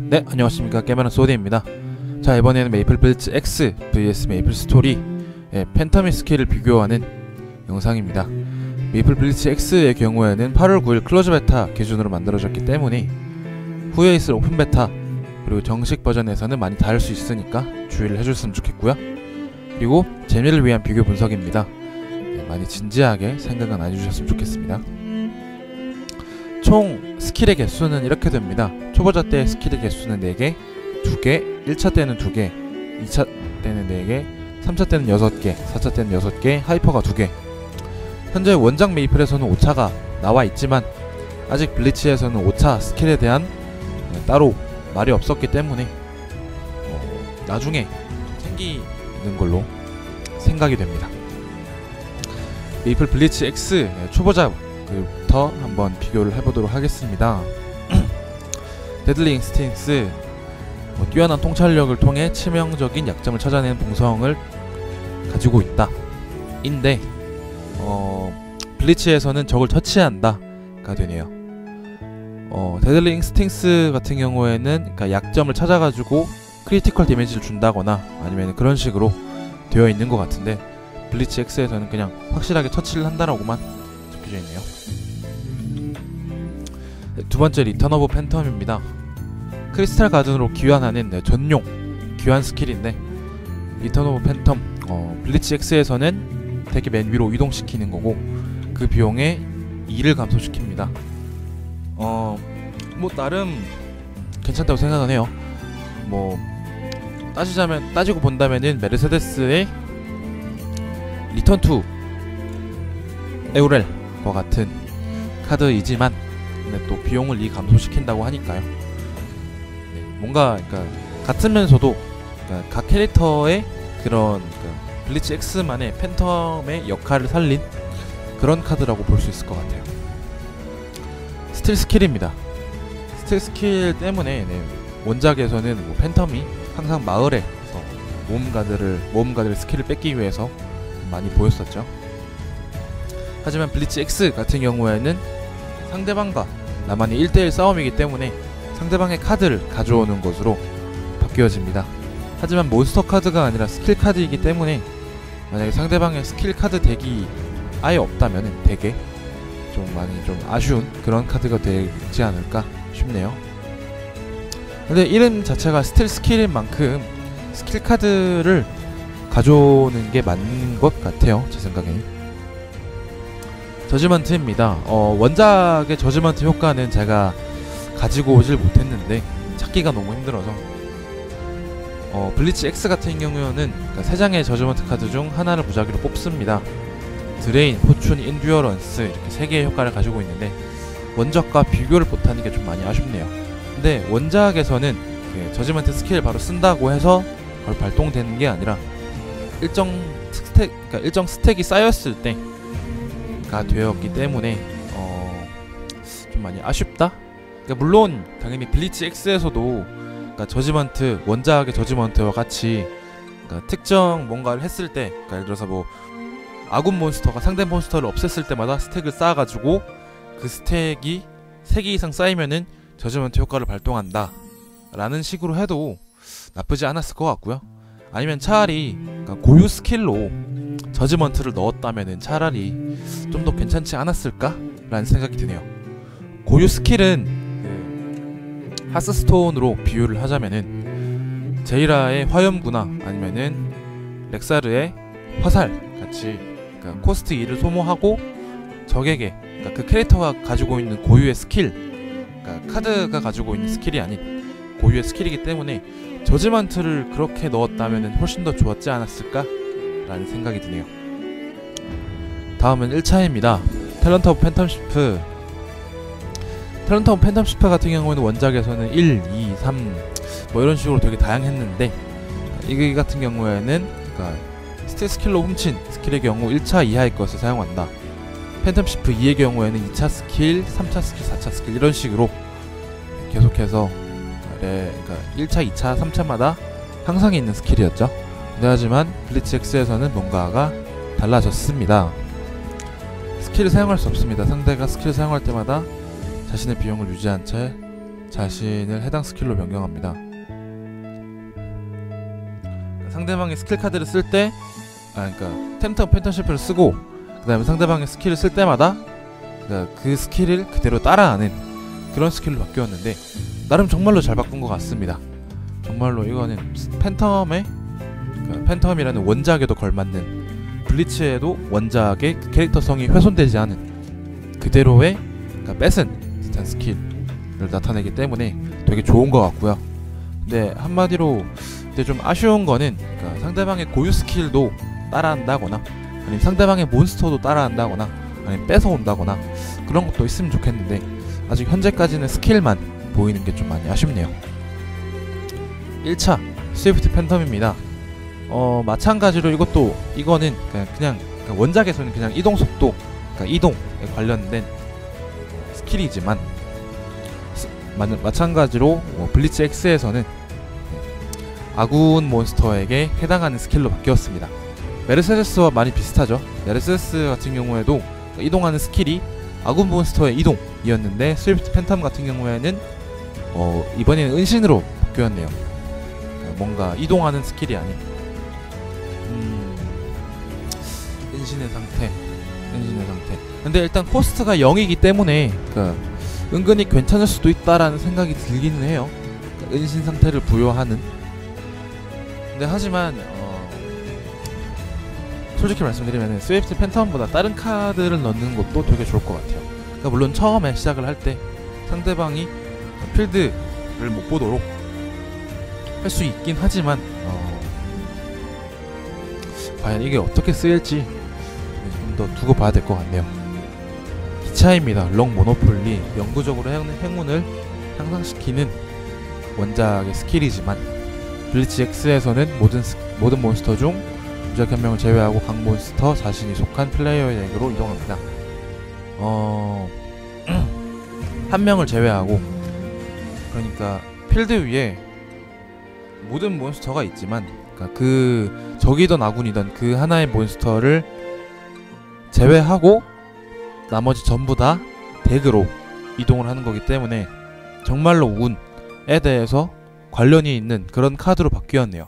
네, 안녕하십니까. 게임하는 소디입니다. 자, 이번에는 메이플 블리츠 X vs 메이플 스토리의 팬텀의 스킬을 비교하는 영상입니다. 메이플 블리츠 X의 경우에는 8월 9일 클로즈 베타 기준으로 만들어졌기 때문에 후에 있을 오픈 베타 그리고 정식 버전에서는 많이 다를 수 있으니까 주의를 해줬으면 좋겠고요. 그리고 재미를 위한 비교 분석입니다. 많이 진지하게 생각은 안 해주셨으면 좋겠습니다. 총 스킬의 개수는 이렇게 됩니다. 초보자 때 스킬의 개수는 4개, 2개, 1차 때는 2개, 2차 때는 4개, 3차 때는 6개, 4차 때는 6개, 하이퍼가 2개. 현재 원작 메이플에서는 5차가 나와 있지만 아직 블리츠에서는 5차 스킬에 대한 따로 말이 없었기 때문에 나중에 생기는 걸로 생각이 됩니다. 메이플 블리츠 X 초보자부터 한번 비교를 해보도록 하겠습니다. 데들리 인스팅스 뛰어난 통찰력을 통해 치명적인 약점을 찾아내는 동성을 가지고 있다 인데 블리츠에서는 적을 터치한다가 되네요. 데들리 인스팅스 같은 경우에는 그러니까 약점을 찾아가지고 크리티컬 데미지를 준다거나 아니면 그런 식으로 되어 있는 것 같은데 블리츠 X에서는 그냥 확실하게 터치를 한다라고만 적혀져 있네요. 두 번째 리턴 오브 팬텀입니다. 크리스탈 가든으로 귀환하는 전용 귀환 스킬인데 리턴 오브 팬텀 블리츠 X에서는 덱의 맨 위로 이동시키는 거고 그 비용에 2를 감소시킵니다. 뭐 나름 괜찮다고 생각은 해요. 뭐 따지고 본다면은 메르세데스의 리턴 투 에우렐과 같은 카드이지만 근데 또 비용을 2 감소시킨다고 하니까요. 뭔가 그러니까 같으면서도 그러니까 각 캐릭터의 그런 블리츠 X만의 팬텀의 역할을 살린 그런 카드라고 볼 수 있을 것 같아요. 스틸 스킬입니다. 스틸 스킬 때문에 원작에서는 뭐 팬텀이 항상 마을에서 모험가들의 스킬을 뺏기 위해서 많이 보였었죠. 하지만 블리츠 X 같은 경우에는 상대방과 나만의 1대1 싸움이기 때문에 상대방의 카드를 가져오는 것으로 바뀌어집니다. 하지만 몬스터 카드가 아니라 스킬 카드이기 때문에 만약에 상대방의 스킬 카드 덱이 아예 없다면 덱에 좀 많이 좀 아쉬운 그런 카드가 되지 않을까 싶네요. 근데 이름 자체가 스틸 스킬인 만큼 스킬 카드를 가져오는 게 맞는 것 같아요. 제 생각에는. 저지먼트입니다. 원작의 저지먼트 효과는 제가 가지고 오질 못했는데 찾기가 너무 힘들어서 블리츠 X 같은 경우에는 그러니까 3장의 저지먼트 카드 중 하나를 무작위로 뽑습니다. 드레인, 포춘, 인듀어런스 이렇게 3개의 효과를 가지고 있는데 원작과 비교를 못하는 게 좀 많이 아쉽네요. 근데 원작에서는 저지먼트 스킬을 바로 쓴다고 해서 바로 발동되는 게 아니라 일정 스택이 쌓였을 때가 되었기 때문에 좀 많이 아쉽다? 그러니까 물론 당연히 블리츠 X에서도 그러니까 저지먼트 원작의 저지먼트와 같이 그러니까 특정 뭔가를 했을 때 그러니까 예를 들어서 뭐 아군 몬스터가 상대 몬스터를 없앴을 때마다 스택을 쌓아가지고 그 스택이 3개 이상 쌓이면은 저지먼트 효과를 발동한다 라는 식으로 해도 나쁘지 않았을 것 같고요. 아니면 차라리 그러니까 고유 스킬로 저지먼트를 넣었다면은 차라리 좀 더 괜찮지 않았을까? 라는 생각이 드네요. 고유 스킬은 하스스톤으로 비유를 하자면은 제이라의 화염구나 아니면은 렉사르의 화살 같이 그러니까 코스트 2를 소모하고 적에게 그러니까 그 캐릭터가 가지고 있는 고유의 스킬 그러니까 카드가 가지고 있는 스킬이 아닌 고유의 스킬이기 때문에 저지먼트를 그렇게 넣었다면 훨씬 더 좋았지 않았을까? 라는 생각이 드네요. 다음은 1차입니다. 탤런트 오브 팬텀시프. 탤런트 오브 팬텀시프 같은 경우에는 원작에서는 1, 2, 3 뭐 이런 식으로 되게 다양했는데 이 같은 경우에는 그러니까 스틸 스킬로 훔친 스킬의 경우 1차 이하의 것을 사용한다. 팬텀시프 2의 경우에는 2차 스킬, 3차 스킬, 4차 스킬 이런 식으로 계속해서 그러니까 1차, 2차, 3차마다 항상 있는 스킬이었죠. 근데 하지만 블리츠 X에서는 뭔가가 달라졌습니다. 스킬을 사용할 수 없습니다. 상대가 스킬을 사용할 때마다 자신의 비용을 유지한 채 자신을 해당 스킬로 변경합니다. 상대방의 스킬 카드를 쓸 때, 그러니까 템텀 펜턴시프를 쓰고 그 다음에 상대방의 스킬을 쓸 때마다 그 스킬을 그대로 따라하는 그런 스킬로 바뀌었는데, 나름 정말로 잘 바꾼 것 같습니다. 정말로 이거는 팬텀이라는 원작에도 걸맞는, 블리츠에도 원작의 캐릭터성이 훼손되지 않은 그대로의 뺏은 듯한 스킬을 나타내기 때문에 되게 좋은 것 같고요. 근데 한마디로 근데 좀 아쉬운 거는 상대방의 고유 스킬도 따라한다거나 아니면 상대방의 몬스터도 따라한다거나 아니면 뺏어온다거나 그런 것도 있으면 좋겠는데, 아직 현재까지는 스킬만 보이는 게 좀 많이 아쉽네요. 1차 스위프트 팬텀입니다. 마찬가지로 이거는 그냥 원작에서는 그냥 이동 속도, 이동에 관련된 스킬이지만 마찬가지로 블리츠 X에서는 아군 몬스터에게 해당하는 스킬로 바뀌었습니다. 메르세데스와 많이 비슷하죠. 메르세데스 같은 경우에도 이동하는 스킬이 아군 몬스터의 이동이었는데, 스위프트 팬텀 같은 경우에는 이번에는 은신으로 바뀌었네요. 뭔가 이동하는 스킬이 아닌 은신의 상태. 근데 일단 코스트가 0이기 때문에 은근히 괜찮을 수도 있다라는 생각이 들기는 해요. 은신 상태를 부여하는. 근데 하지만 솔직히 말씀드리면 스위프트 팬텀보다 다른 카드를 넣는 것도 되게 좋을 것 같아요. 물론 처음에 시작을 할 때 상대방이 필드를 못 보도록 할 수 있긴 하지만 과연 이게 어떻게 쓰일지 좀 더 두고 봐야 될 것 같네요. 기차입니다. 롱 모노폴리, 영구적으로 행운을 향상시키는 원작의 스킬이지만, 블리츠 X에서는 모든 몬스터 중 유작 한 명을 제외하고 각 몬스터 자신이 속한 플레이어에게로 이동합니다. 한 명을 제외하고, 그러니까 필드 위에 모든 몬스터가 있지만, 적이든 아군이든 그 하나의 몬스터를 제외하고 나머지 전부 다 덱으로 이동을 하는 거기 때문에 정말로 운에 대해서 관련이 있는 그런 카드로 바뀌었네요.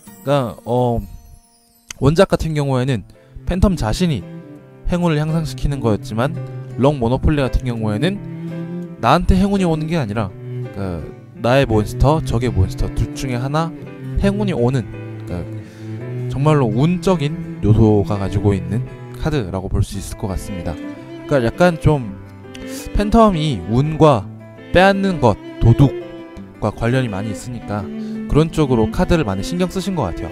원작 같은 경우에는 팬텀 자신이 행운을 향상시키는 거였지만, 롱 모노폴리 같은 경우에는 나한테 행운이 오는 게 아니라 나의 몬스터, 적의 몬스터 둘 중에 하나 행운이 오는, 정말로 운적인 요소가 가지고 있는 카드라고 볼 수 있을 것 같습니다. 약간 좀 팬텀이 운과 빼앗는 것, 도둑과 관련이 많이 있으니까 그런 쪽으로 카드를 많이 신경 쓰신 것 같아요.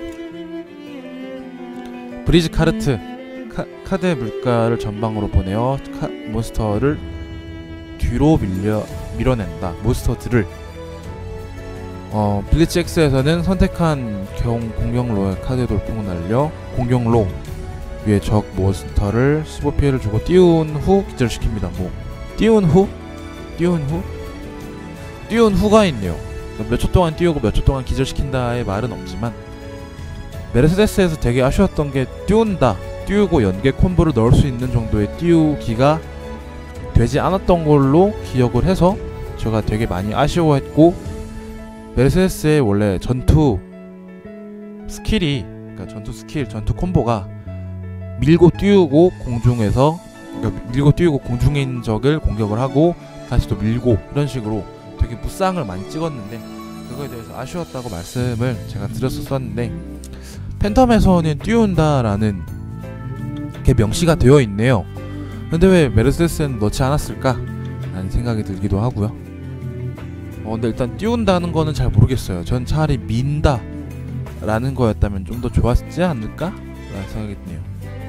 브리즈 카르트, 카드의 물가를 전방으로 보내어 몬스터를 뒤로 밀어낸다. 몬스터들을 블리츠 X에서는 선택한 공격로의 카드 돌풍을 날려 공격로 위에 적 몬스터를 15피해를 주고 띄운 후 기절시킵니다. 띄운 후가 있네요. 몇 초 동안 띄우고 몇 초 동안 기절시킨다의 말은 없지만, 메르세데스에서 되게 아쉬웠던 게 띄우고 연계 콤보를 넣을 수 있는 정도의 띄우기가 되지 않았던 걸로 기억을 해서 제가 되게 많이 아쉬워했고, 메르세데스의 원래 전투 스킬이, 전투 콤보가 밀고 띄우고 공중에 있는 적을 공격을 하고 다시 또 밀고, 이런 식으로 되게 무쌍을 많이 찍었는데, 그거에 대해서 아쉬웠다고 말씀을 제가 드렸었는데, 팬텀에서는 띄운다라는 게 명시가 되어 있네요. 근데 왜 메르세데스는 넣지 않았을까? 라는 생각이 들기도 하고요. 근데 일단 띄운다는 거는 잘 모르겠어요. 전 차라리 민다 라는 거였다면 좀 더 좋았지 않을까? 라는 생각이 드네요.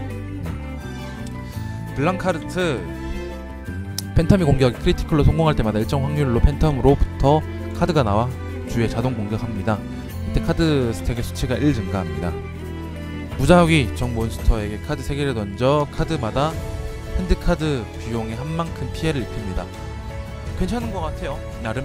블랑카르트, 팬텀이 공격 크리티컬로 성공할 때마다 일정 확률로 팬텀으로부터 카드가 나와 주위에 자동 공격합니다. 이때 카드 스택의 수치가 1 증가합니다. 무작위 적 몬스터에게 카드 3개를 던져 카드마다 핸드카드 비용의 한 만큼 피해를 입힙니다. 괜찮은 것 같아요. 나름.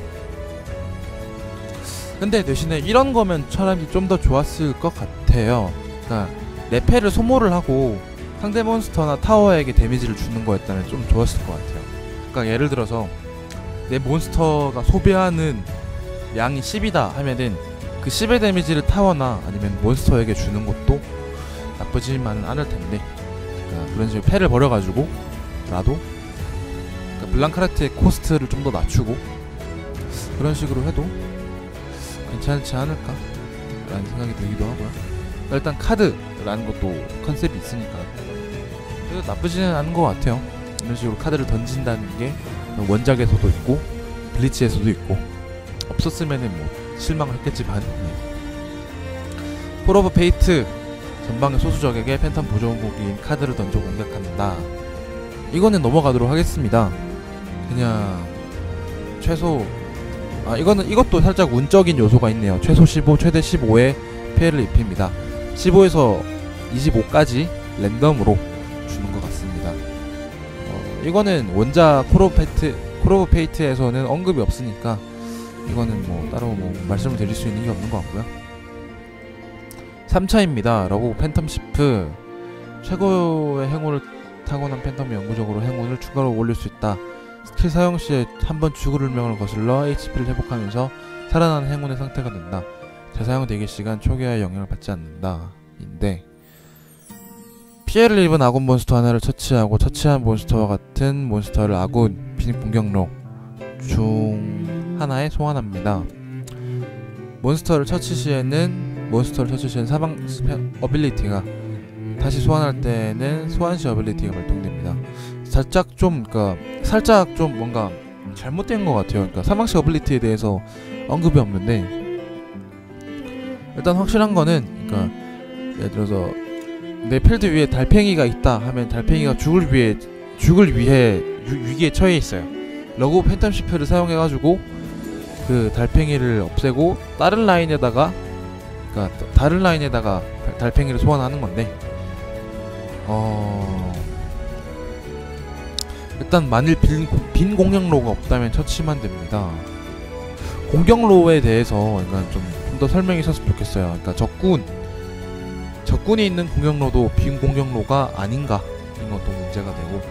근데 대신에 이런 거면 차라리 좀 더 좋았을 것 같아요. 레페를 소모를 하고 상대 몬스터나 타워에게 데미지를 주는 거였다면 좀 좋았을 것 같아요. 예를 들어서 내 몬스터가 소비하는 양이 10이다 하면은 그 10의 데미지를 타거나 아니면 몬스터에게 주는 것도 나쁘지만은 않을 텐데, 그러니까 그런 식으로 패를 버려가지고 라도 그러니까 블랑크라트의 코스트를 좀 더 낮추고 그런 식으로 해도 괜찮지 않을까 라는 생각이 들기도 하고요. 일단 카드라는 것도 컨셉이 있으니까 그래도 나쁘지는 않은 것 같아요. 이런 식으로 카드를 던진다는 게 원작에서도 있고 블리츠에서도 있고, 없었으면은 뭐 실망을 했겠지만. 콜 오브 페이트, 전방의 소수적에게 팬텀 보조무기인 카드를 던져 공격한다. 이거는 넘어가도록 하겠습니다. 그냥 최소 이것도 살짝 운적인 요소가 있네요. 최소 15, 최대 15의 피해를 입힙니다. 15에서 25까지 랜덤으로 주는 것 같습니다. 이거는 원작 콜 오브 페이트에서는 언급이 없으니까 이거는 뭐 따로 뭐 말씀을 드릴 수 있는 게 없는 것 같고요. 3차입니다. 러고 팬텀 시프, 최고의 행운을 타고난 팬텀이 영구적으로 행운을 추가로 올릴 수 있다. 스킬 사용 시에 한번 죽을 운명을 거슬러 HP를 회복하면서 살아나는 행운의 상태가 된다. 재사용 대기 시간 초기화에 영향을 받지 않는다. 인데, 피해를 입은 아군 몬스터 하나를 처치하고 처치한 몬스터와 같은 몬스터를 아군 공격로 중 하나에 소환합니다. 몬스터를 처치 시에는 사방 어빌리티가 다시 소환할 때는 소환시 어빌리티가 발동됩니다. 살짝 좀 뭔가 잘못된 것 같아요. 그러니까 사망시 어빌리티에 대해서 언급이 없는데, 일단 확실한 거는, 그러니까 예를 들어서 내 필드 위에 달팽이가 있다 하면 달팽이가 죽을 위해 위기에 처해 있어요. 러그 팬텀 시프를 사용해가지고 그 달팽이를 없애고 다른 라인에다가 달팽이를 소환하는 건데, 일단 만일 빈 공격로가 없다면 처치만 됩니다. 공격로에 대해서 좀 더 설명이 있었으면 좋겠어요. 그러니까 적군이 있는 공격로도 빈 공격로가 아닌가, 이런 것도 문제가 되고,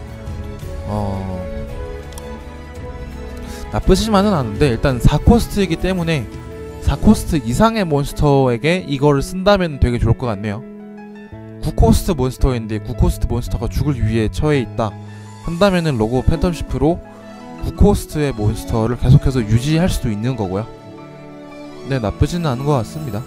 나쁘지만은 않은데, 일단 4코스트이기 때문에 4코스트 이상의 몬스터에게 이거를 쓴다면 되게 좋을 것 같네요. 9코스트 몬스터인데 9코스트 몬스터가 죽을 위기에 처해 있다 한다면은 러그 팬텀 시프로 9코스트의 몬스터를 계속해서 유지할 수도 있는 거고요. 네, 나쁘지는 않은 것 같습니다.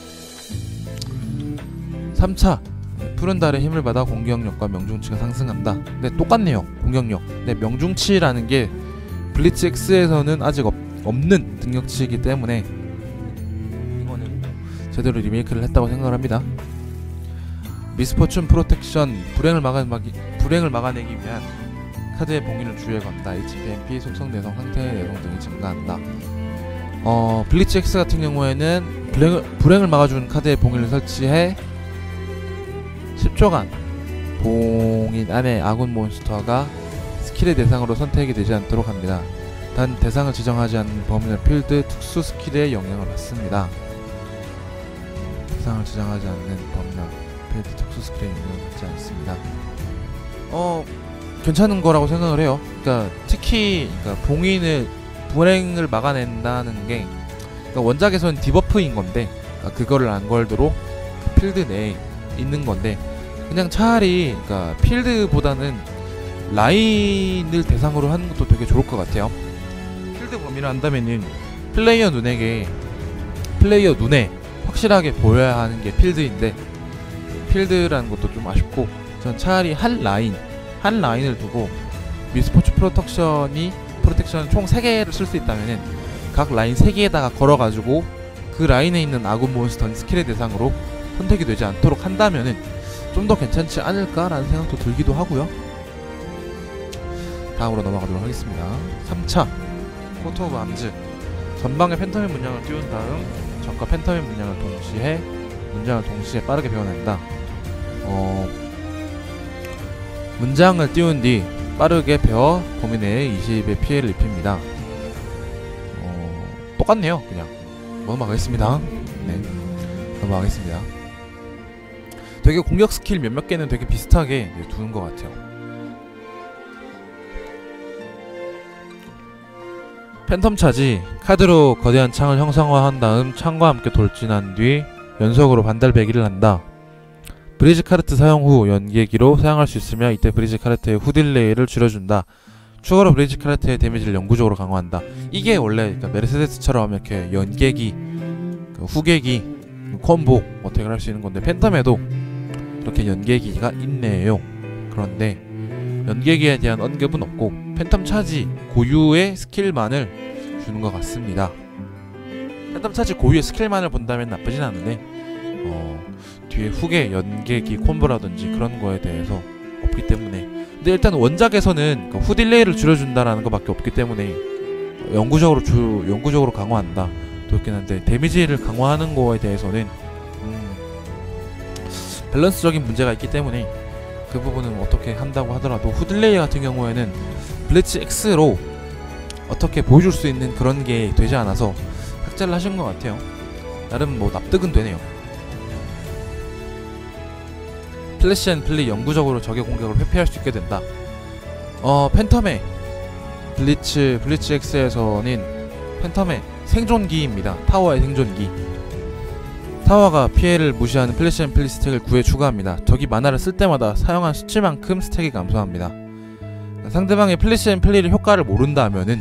3차, 푸른 달의 힘을 받아 공격력과 명중치가 상승한다. 네, 똑같네요. 공격력. 네, 명중치라는 게 블리츠 X에서는 아직 없는 능력치이기 때문에 이거는 제대로 리메이크를 했다고 생각을 합니다. 미스포춘 프로텍션, 불행을 막아내기 위한 카드의 봉인을 주의에 건다. HPMP, 속성 내성, 상태 내성 등이 증가한다. 블리츠 X 같은 경우에는 불행을 막아주는 카드의 봉인을 설치해 10초간 봉인 안에 아군 몬스터가 스킬의 대상으로 선택이 되지 않도록 합니다. 단 대상을 지정하지 않는 범위나 필드 특수 스킬에 영향을 받습니다. 대상을 지정하지 않는 범위나 필드 특수 스킬에 영향을 받지 않습니다. 괜찮은 거라고 생각을 해요. 그러니까 특히 불행을 막아낸다는 게, 그러니까 원작에서는 디버프인 건데, 그러니까 그거를 안 걸도록 필드 내에 있는 건데, 그냥 차라리 필드보다는 라인을 대상으로 하는 것도 되게 좋을 것 같아요. 필드 범위를 한다면은 플레이어 눈에 확실하게 보여야 하는 게 필드인데, 필드라는 것도 좀 아쉽고, 전 차라리 한 라인을 두고 미스포츠 프로텍션 총 3개를 쓸 수 있다면은 각 라인 3개에다가 걸어가지고 그 라인에 있는 아군 몬스터는 스킬의 대상으로 선택이 되지 않도록 한다면은 좀 더 괜찮지 않을까라는 생각도 들기도 하고요. 다음으로 넘어가도록 하겠습니다. 3차, 코트 오브 암즈. 전방에 팬텀의 문양을 띄운 다음 적과 팬텀의 문양을 동시에 빠르게 배워낸다. 문장을 띄운 뒤 빠르게 베어 범위 내에 20의 피해를 입힙니다. 똑같네요. 그냥 넘어가겠습니다. 네, 넘어가겠습니다. 되게 공격 스킬 몇몇 개는 되게 비슷하게, 네, 두는 것 같아요. 팬텀 차지 카드로 거대한 창을 형상화한 다음 창과 함께 돌진한 뒤 연속으로 반달배기를 한다. 브리즈 카르트 사용 후 연계기로 사용할 수 있으며 이때 브리즈 카르트의 후딜레이를 줄여준다. 추가로 브리즈 카르트의 데미지를 영구적으로 강화한다. 이게 원래 그러니까 메르세데스처럼 이렇게 연계기, 후계기, 콤보 어택을 할 수 있는 건데 팬텀에도 이렇게 연계기가 있네요. 그런데 연계기에 대한 언급은 없고 팬텀 차지 고유의 스킬만을 주는 것 같습니다. 팬텀 차지 고유의 스킬만을 본다면 나쁘진 않은데 뒤에 후계 연계기 콤보라든지 그런 거에 대해서 없기 때문에, 근데 일단 원작에서는 그 후딜레이를 줄여준다라는 것밖에 없기 때문에 영구적으로 강화한다 또 있긴 한데, 데미지를 강화하는 거에 대해서는 밸런스적인 문제가 있기 때문에 그 부분은 어떻게 한다고 하더라도 후딜레이 같은 경우에는 블리츠 X로 어떻게 보여줄 수 있는 그런 게 되지 않아서 삭제를 하신 것 같아요. 나름 뭐 납득은 되네요. 플래시 앤 플리 영구적으로 적의 공격을 회피할 수 있게 된다. 팬텀의 블리츠 X에서는 팬텀의 생존기입니다. 타워의 생존기. 타워가 피해를 무시하는 플래시 앤 플리 스택을 9에 추가합니다. 적이 만화를 쓸 때마다 사용한 수치만큼 스택이 감소합니다. 상대방의 플래시 앤 플리를 효과를 모른다면은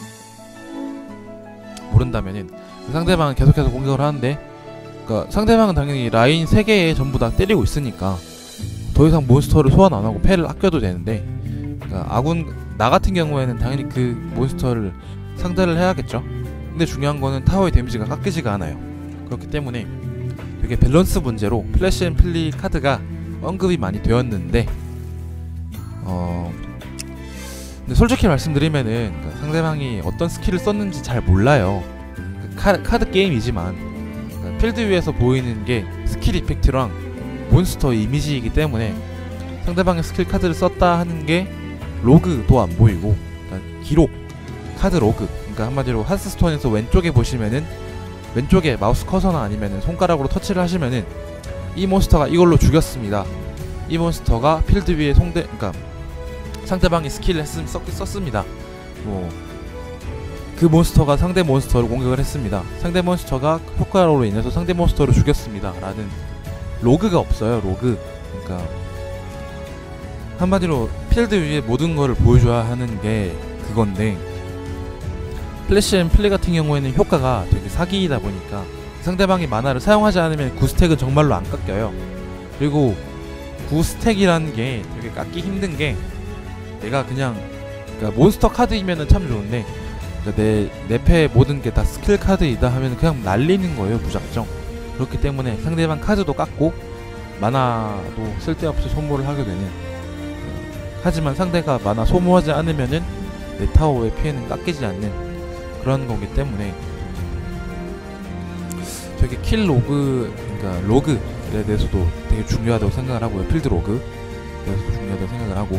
상대방은 계속해서 공격을 하는데, 그러니까 상대방은 당연히 라인 3개에 전부 다 때리고 있으니까 더 이상 몬스터를 소환 안 하고 패를 아껴도 되는데, 그러니까 나 같은 경우에는 당연히 그 몬스터를 상대를 해야겠죠. 근데 중요한 거는 타워의 데미지가 깎이지가 않아요. 그렇기 때문에 되게 밸런스 문제로 플래시 앤 플리 카드가 언급이 많이 되었는데, 근데 솔직히 말씀드리면은 그러니까 상대방이 어떤 스킬을 썼는지 잘 몰라요. 카드 게임이지만 그러니까 필드 위에서 보이는 게 스킬 이펙트랑 몬스터 이미지이기 때문에 상대방의 스킬 카드를 썼다 하는 게 로그도 안 보이고, 그러니까 기록, 카드 로그, 그러니까 한마디로 하스스톤에서 왼쪽에 보시면은 왼쪽에 마우스 커서나 아니면은 손가락으로 터치를 하시면은 이 몬스터가 이걸로 죽였습니다. 이 몬스터가 필드 위에 그러니까 상대방이 스킬을 썼습니다. 그 몬스터가 상대 몬스터를 공격을 했습니다. 상대 몬스터가 효과로 인해서 상대 몬스터를 죽였습니다. 라는 로그가 없어요. 로그. 그러니까 한마디로 필드 위에 모든 거를 보여줘야 하는 게 그건데, 플래시 앤 플리 같은 경우에는 효과가 되게 사기이다 보니까 상대방이 만화를 사용하지 않으면 9스택은 정말로 안 깎여요. 그리고 9스택이라는 게 되게 깎기 힘든 게, 내가 그러니까 몬스터 카드이면은 참 좋은데, 그러니까 내 패 모든 게 다 스킬 카드이다 하면 그냥 날리는 거예요, 무작정. 그렇기 때문에 상대방 카드도 깎고 만화도 쓸데없이 소모를 하게 되는, 하지만 상대가 만화 소모하지 않으면은 내 타워의 피해는 깎이지 않는 그런 거기 때문에 되게 킬 로그, 그러니까 로그에 대해서도 되게 중요하다고 생각을 하고요. 필드 로그에 대해서도 중요하다고 생각을 하고,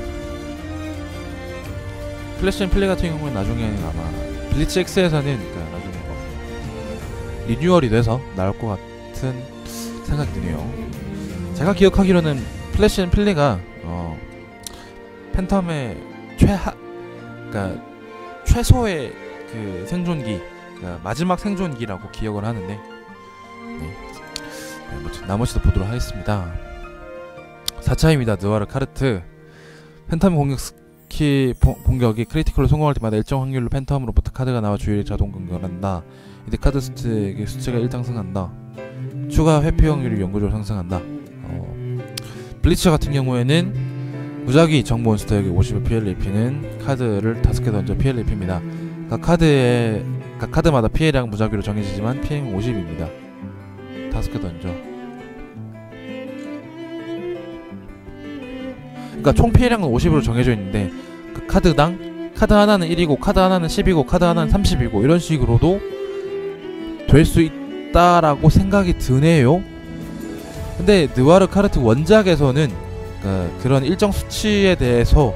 플래시 앤 플레이 같은 경우는 나중에는 아마 블리츠 X에서는 그러니까 나중에 리뉴얼이 돼서 나올 것 같은 생각이 드네요. 제가 기억하기로는 플래시 앤 플레이가 팬텀의 그러니까 최소의 그 생존기, 그러니까 마지막 생존기라고 기억을 하는데, 나머지도 보도록 하겠습니다. 4차입니다. 느와르 카르트. 팬텀 공격이 크리티컬로 성공할 때마다 일정 확률로 팬텀으로부터 카드가 나와 주위를 자동 공격한다. 이때 카드 스택의 수치가 1상승한다. 추가 회피 확률이 영구적으로 상승한다. 블리츠 같은 경우에는 무작위 적 몬스터에게 50의 피해를 입히는 카드를 5개 던져 피해를 입힙니다. 각 카드마다 피해량 무작위로 정해지지만 피해는 50입니다. 5개 던져. 그러니까 총 피해량은 50으로 정해져 있는데, 그 카드당 카드 하나는 1이고 카드 하나는 10이고 카드 하나는 30이고 이런 식으로도 될 수 있다라고 생각이 드네요. 근데 느와르 카르트 원작에서는 그런 일정 수치에 대한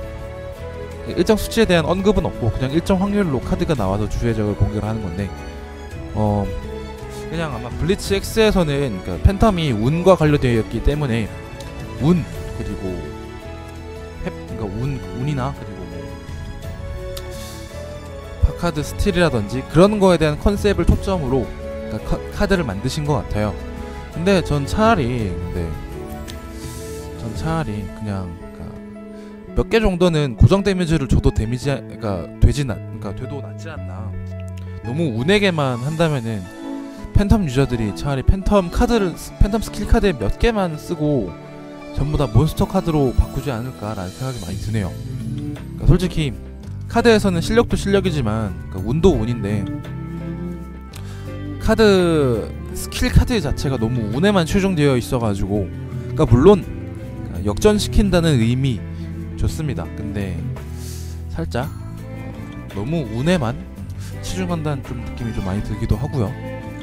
언급은 없고 그냥 일정 확률로 카드가 나와서 주의 적을 공격을 하는 건데, 그냥 아마 블리츠 X에서는 그러니까 팬텀이 운과 관련되어 있기 때문에 운, 그리고 운이나 그리고 카드 스틸이라든지 그런 거에 대한 컨셉을 초점으로 그러니까 카드를 만드신 것 같아요. 근데 전 차라리 그냥 몇 개 정도는 고정 데미지를 줘도 데미지가 돼도 낫지 않나. 너무 운에게만 한다면은 팬텀 유저들이 차라리 팬텀 스킬 카드에 몇 개만 쓰고 전부 다 몬스터 카드로 바꾸지 않을까라는 생각이 많이 드네요. 그러니까 솔직히 카드에서는 실력도 실력이지만 운도 운인데 스킬 카드 자체가 너무 운에만 치중되어 있어가지고 물론 역전시킨다는 의미 좋습니다. 근데 살짝 너무 운에만 치중한다는 좀 느낌이 좀 많이 들기도 하고요.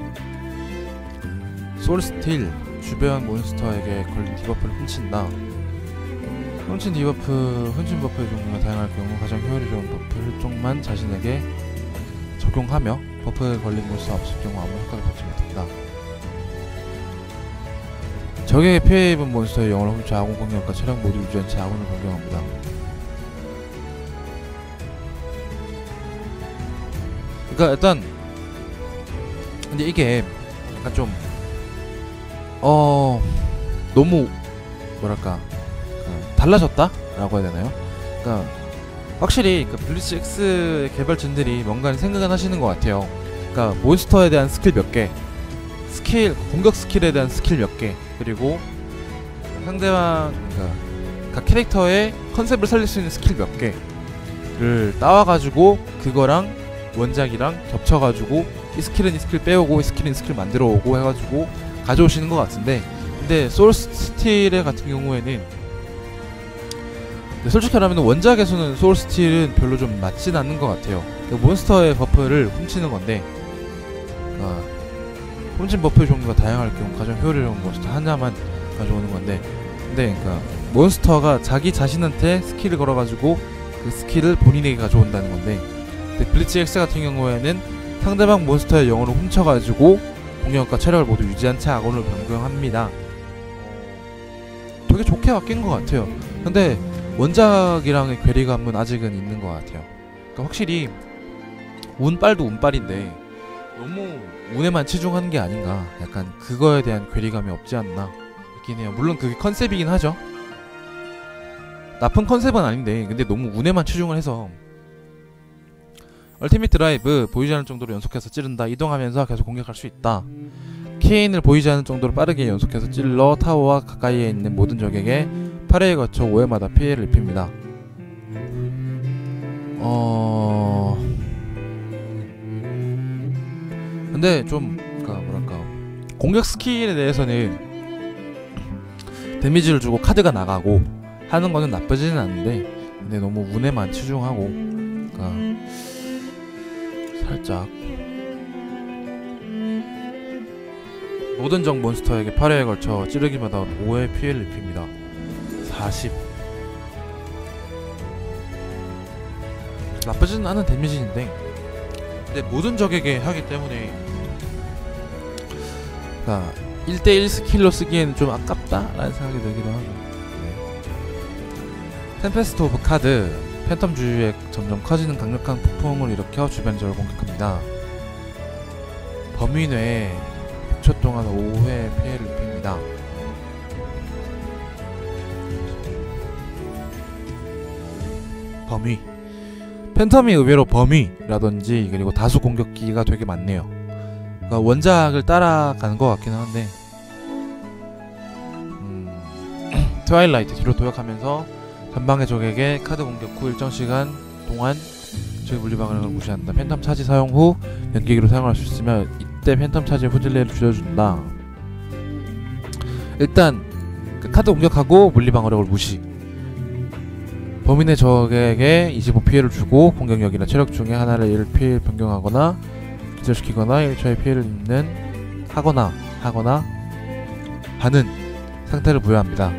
소울스틸 주변 몬스터에게 걸린 디버프를 훔친다. 훔친 버프의 종류가 다양할 경우 가장 효율적인 버프를 쪽만 자신에게 적용하며 버프에 걸린 몬스터가 없을 경우 아무 효과를 받지 못한다. 적에게 피해 입은 몬스터의 영혼을 훔쳐 아군 공격과 체력 모두 유지한 채 아군을 변경합니다. 그러니까 일단 근데 이게 약간 좀 너무 뭐랄까 달라졌다? 라고 해야 되나요? 그러니까 확실히 블리츠 X 개발진들이 뭔가 생각은 하시는 것 같아요. 그러니까 몬스터에 대한 스킬 몇 개, 공격 스킬에 대한 스킬 몇 개, 그리고 상대방 각 캐릭터의 컨셉을 살릴 수 있는 스킬 몇 개를 따와가지고 그거랑 원작이랑 겹쳐가지고 이 스킬은 이 스킬 빼오고 이 스킬은 이 스킬 만들어오고 해가지고 가져오시는 것 같은데, 근데 소울스틸 같은 경우에는 솔직히 말하면 원작에서는 소울스틸은 별로 좀 맞진 않는 것 같아요. 몬스터의 버프를 훔치는 건데 훔친 버프의 종류가 다양할 경우 가장 효율적인 몬스터 하나만 가져오는 건데, 근데 몬스터가 자기 자신한테 스킬을 걸어가지고 그 스킬을 본인에게 가져온다는 건데, 근데 블리츠 X 같은 경우에는 상대방 몬스터의 영혼을 훔쳐가지고 공격과 체력을 모두 유지한 채 아군을 변경합니다. 되게 좋게 바뀐 것 같아요. 근데 원작이랑의 괴리감은 아직은 있는 것 같아요. 그러니까 확실히 운빨도 운빨인데 너무 운에만 치중하는 게 아닌가, 약간 그거에 대한 괴리감이 없지 않나 있긴 해요. 물론 그게 컨셉이긴 하죠. 나쁜 컨셉은 아닌데 근데 너무 운에만 치중을 해서 얼티밋 드라이브 보이지 않을 정도로 연속해서 찌른다. 이동하면서 계속 공격할 수 있다. 케인을 보이지 않을 정도로 빠르게 연속해서 찔러 타워와 가까이에 있는 모든 적에게 8회에 거쳐 5회마다 피해를 입힙니다. 근데 좀 뭐랄까 공격 스킬에 대해서는 데미지를 주고 카드가 나가고 하는 거는 나쁘지는 않은데, 근데 너무 운에만 치중하고 살짝 모든 적 몬스터에게 8회에 걸쳐 찌르기마다 5회 피해를 입힙니다. 40. 나쁘지는 않은 데미지인데, 근데 모든 적에게 하기 때문에 1대1 스킬로 쓰기에는 좀 아깝다라는 생각이 들기도 하고. 템페스트 오브 카드, 팬텀 주위에 점점 커지는 강력한 폭풍을 일으켜 주변 적을 공격합니다. 범위 내에 100초 동안 5회 피해를 입힙니다. 범위, 팬텀이 의외로 범위라든지 그리고 다수 공격기가 되게 많네요. 그러니까 원작을 따라가는 것 같긴 한데, 트와일라이트 뒤로 도약하면서 전방의 적에게 카드 공격 후 일정 시간 동안 적의 물리방어력을 무시한다. 팬텀 차지 사용 후 연기기로 사용할 수 있으며 이때 팬텀 차지의 후질레를 줄여준다. 일단 카드 공격하고 물리방어력을 무시, 범위 내 적에게 25피해를 주고 공격력이나 체력 중에 하나를 1피해 변경하거나 기절시키거나 1초의 피해를 입는 하거나 하는 상태를 부여합니다.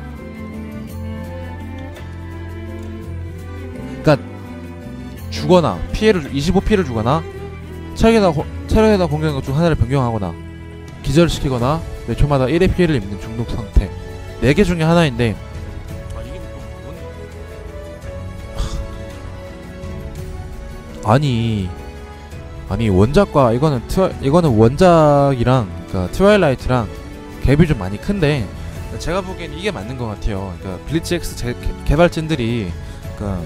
그러니까 주거나 25피해를 주거나 체력에다 공격력 중 하나를 변경하거나 기절시키거나 몇 초마다 1의 피해를 입는 중독 상태, 4개 중에 하나인데, 아니 원작과 이거는 원작이랑 그러니까 트와일라이트랑 갭이 좀 많이 큰데 제가 보기엔 이게 맞는 것 같아요. 그러니까 블리츠 X 개발진들이 그러니까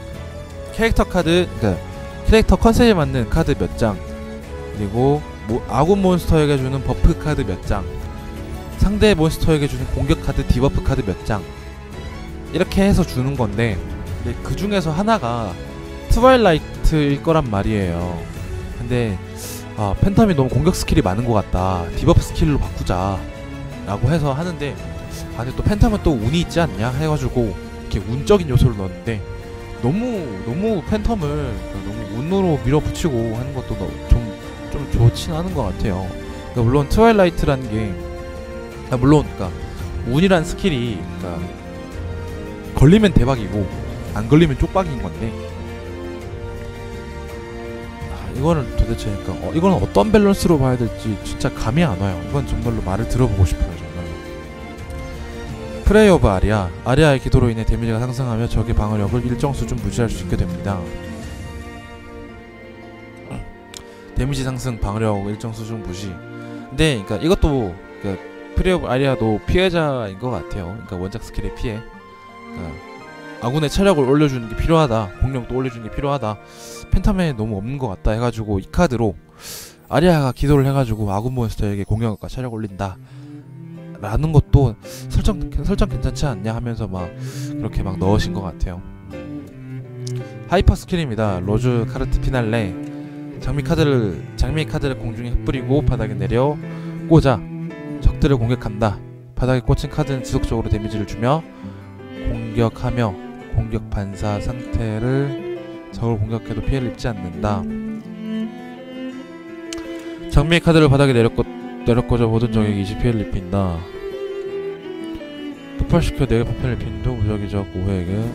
캐릭터 컨셉에 맞는 카드 몇 장, 그리고 아군 몬스터에게 주는 버프 카드 몇 장, 상대 몬스터에게 주는 공격 카드 디버프 카드 몇 장, 이렇게 해서 주는 건데 그 중에서 하나가 트와일라이트일 거란 말이에요. 근데 팬텀이 너무 공격 스킬이 많은 것 같다, 디버프 스킬로 바꾸자 라고 해서 하는데, 근데 또 팬텀은 또 운이 있지 않냐 해가지고 이렇게 운적인 요소를 넣었는데 너무 팬텀을 너무 운으로 밀어붙이고 하는 것도 좀 좋진 않은 것 같아요. 그러니까 물론 트와일라이트라는 게 그러니까 운이란 스킬이 그러니까 걸리면 대박이고 안 걸리면 쪽박인 건데, 이거는 도대체 그러니까 이거는 어떤 밸런스로 봐야 될지 진짜 감이 안 와요. 이건 정말로 말을 들어보고 싶어요. 정말로. 프레이 오브 아리아의 기도로 인해 데미지가 상승하며 적의 방어력을 일정 수준 무시할 수 있게 됩니다. 데미지 상승, 방어력 일정 수준 무시. 근데 그러니까 이것도 그러니까 프레이 오브 아리아도 피해자인 것 같아요. 그러니까 원작 스킬의 피해. 그러니까 아군의 체력을 올려주는 게 필요하다, 공격도 올려주는 게 필요하다, 팬텀에 너무 없는 것 같다 해가지고 이 카드로 아리아가 기도를 해가지고 아군 몬스터에게 공격과 체력 올린다 라는 것도 설정 괜찮지 않냐 하면서 막 그렇게 막 넣으신 것 같아요. 하이퍼 스킬입니다. 로즈 카르트 피날레. 장미 카드를 공중에 흩뿌리고 바닥에 내려 꽂아 적들을 공격한다. 바닥에 꽂힌 카드는 지속적으로 데미지를 주며 공격하며 공격 반사 상태를 적을 공격해도 피해를 입지 않는다. 장미의 카드를 바닥에 내려꽂아 모든 적에게 20 피해를 입힌다. 폭발시켜 4개 파편을 입힌도 무적이적 5회에게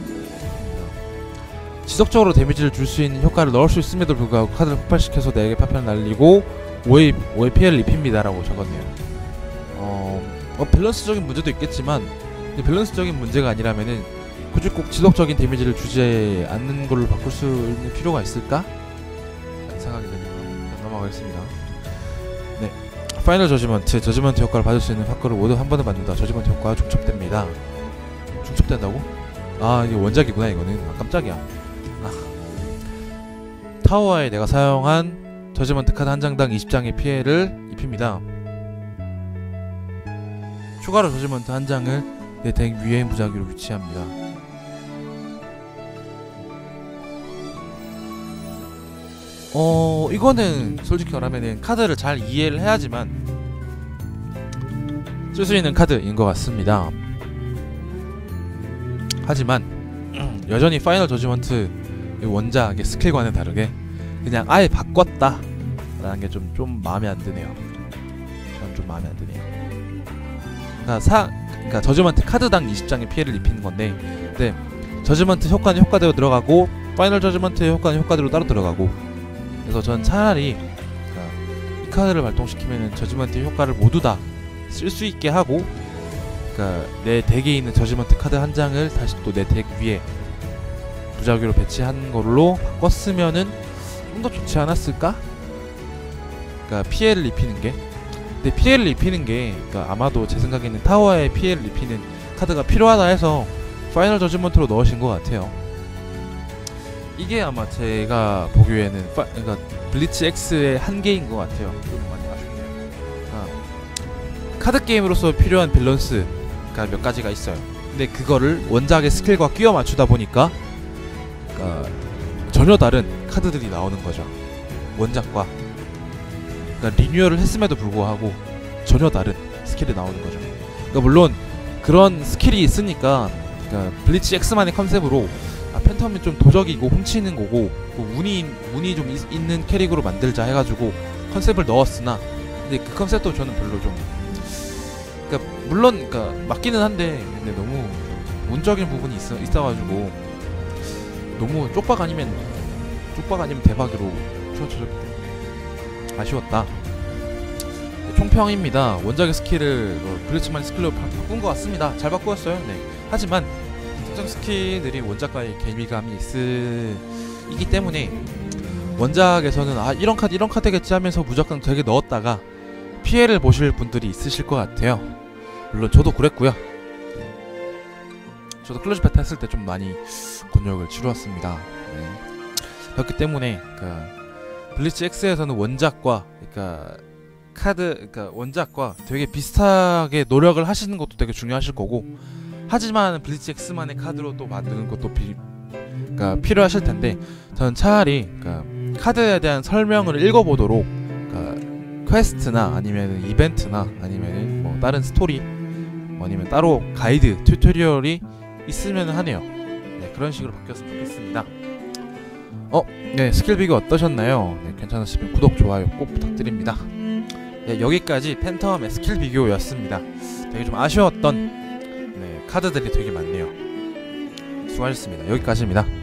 지속적으로 데미지를 줄 수 있는 효과를 넣을 수 있음에도 불구하고 카드를 폭발시켜서 4개 파편을 날리고 5의 피해를 입힙니다 라고 적었네요. 밸런스적인 문제도 있겠지만 밸런스적인 문제가 아니라면은 굳이 꼭 지속적인 데미지를 주지 않는 걸로 바꿀 수 있는 필요가 있을까? 라는 생각이 듭니다. 넘어가겠습니다. 네, 파이널 저지먼트 효과를 받을 수 있는 파크를 모두 한 번에 받는다. 저지먼트 효과가 중첩됩니다. 중첩된다고? 이게 원작이구나 이거는. 깜짝이야. 타워에 내가 사용한 저지먼트 카드 한 장당 20장의 피해를 입힙니다. 추가로 저지먼트 한 장을 내 덱 위에 무작위로 위치합니다. 이거는 솔직히 말하면은 카드를 잘 이해를 해야지만 쓸 수 있는 카드인 것 같습니다. 하지만 여전히 파이널 저지먼트 원작의 스킬과는 다르게 그냥 아예 바꿨다 라는 게 좀 마음에 안 드네요. 전 좀 마음에 안 드네요. 그러니까 저지먼트 카드당 20장의 피해를 입히는 건데, 근데 저지먼트 효과는 효과대로 들어가고 파이널 저지먼트의 효과는 효과대로 따로 들어가고, 그래서 전 차라리 이 카드를 발동시키면은 저지먼트의 효과를 모두 다 쓸 수 있게 하고, 그러니까 내 덱에 있는 저지먼트 카드 한 장을 다시 또 내 덱 위에 무작위로 배치한 걸로 바꿨으면은 좀 더 좋지 않았을까? 그러니까 피해를 입히는 게, 근데 피해를 입히는 게 그러니까 아마도 제 생각에는 타워에 피해를 입히는 카드가 필요하다 해서 파이널 저지먼트로 넣으신 것 같아요. 이게 아마 제가 보기에는 그러니까 블리츠 X의 한계인 것 같아요. 좀 많이 아쉽네요. 카드 게임으로서 필요한 밸런스가 몇 가지가 있어요. 근데 그거를 원작의 스킬과 끼워 맞추다 보니까 그러니까 전혀 다른 카드들이 나오는 거죠. 원작과 그러니까 리뉴얼을 했음에도 불구하고 전혀 다른 스킬이 나오는 거죠. 그러니까 물론 그런 스킬이 있으니까 그러니까 블리츠 X만의 컨셉으로 팬텀이 좀 도적이고 훔치는 거고 운이 좀 있는 캐릭으로 만들자 해가지고 컨셉을 넣었으나, 근데 그 컨셉도 저는 별로 좀 그러니까 물론 그러니까 맞기는 한데 근데 너무 운적인 부분이 있어가지고 너무 쪽박 아니면 대박으로 추천드렸기 때문에 아쉬웠다. 총평입니다. 원작의 스킬을 블리츠만의 스킬로 바꾼 것 같습니다. 잘 바꾸었어요. 네. 하지만 특정 스킬들이 원작과의 괴미감이 있기 때문에 원작에서는 아 이런 카드겠지 하면서 무조건 되게 넣었다가 피해를 보실 분들이 있으실 것 같아요. 물론 저도 그랬고요. 저도 클로즈 베타 했을 때 좀 많이 곤욕을 치루었습니다. 네. 그렇기 때문에 블리츠 X에서는 원작과 원작과 되게 비슷하게 노력을 하시는 것도 되게 중요하실 거고, 하지만 블리츠 X만의 카드로 또 만드는 것도 필요하실 텐데, 저는 차라리 카드에 대한 설명을 읽어보도록 퀘스트나 아니면 이벤트나 아니면 뭐 다른 스토리 아니면 따로 가이드 튜토리얼이 있으면 하네요. 네, 그런 식으로 바뀌었으면 좋겠습니다. 네, 스킬 비교 어떠셨나요? 네, 괜찮으시면 구독, 좋아요 꼭 부탁드립니다. 네, 여기까지 팬텀의 스킬 비교였습니다. 되게 좀 아쉬웠던 카드들이 되게 많네요. 수고하셨습니다. 여기까지입니다.